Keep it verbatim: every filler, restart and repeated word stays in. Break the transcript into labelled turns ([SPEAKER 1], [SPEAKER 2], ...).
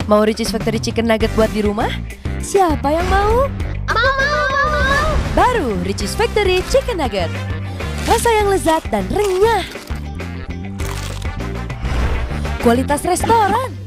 [SPEAKER 1] Mau Richeese Factory Chicken Nugget buat di rumah? Siapa yang mau?
[SPEAKER 2] Mau, mau, mau, mau.
[SPEAKER 1] Baru Richeese Factory Chicken Nugget. Rasa yang lezat dan renyah. Kualitas restoran.